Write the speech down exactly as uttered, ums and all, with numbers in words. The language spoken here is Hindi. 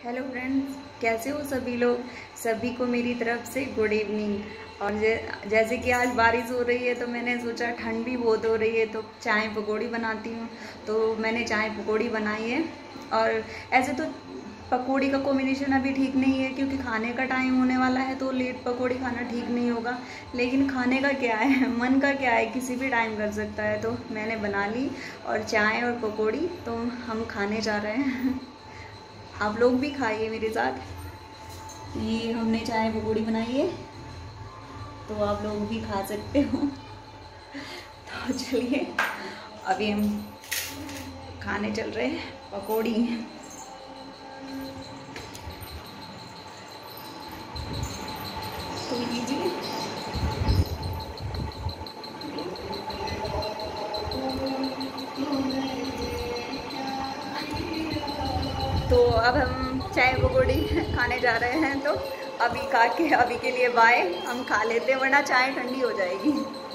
हेलो फ्रेंड्स, कैसे हो सभी लोग। सभी को मेरी तरफ से गुड इवनिंग। और जैसे कि आज बारिश हो रही है तो मैंने सोचा ठंड भी बहुत हो रही है तो चाय पकौड़ी बनाती हूँ। तो मैंने चाय पकौड़ी बनाई है। और ऐसे तो पकौड़ी का कॉम्बिनेशन अभी ठीक नहीं है क्योंकि खाने का टाइम होने वाला है तो लेट पकौड़ी खाना ठीक नहीं होगा। लेकिन खाने का क्या है, मन का क्या है, किसी भी टाइम कर सकता है। तो मैंने बना ली और चाय और पकौड़ी तो हम खाने जा रहे हैं। आप लोग भी खाइए मेरे साथ। ये हमने चाय पकौड़ी बनाई है तो आप लोग भी खा सकते हो। तो चलिए अभी हम खाने चल रहे हैं पकौड़ी। तो लीजिए। तो अब हम चाय पकौड़ी खाने जा रहे हैं तो अभी खा के अभी के लिए बाय। हम खा लेते हैं वरना चाय ठंडी हो जाएगी।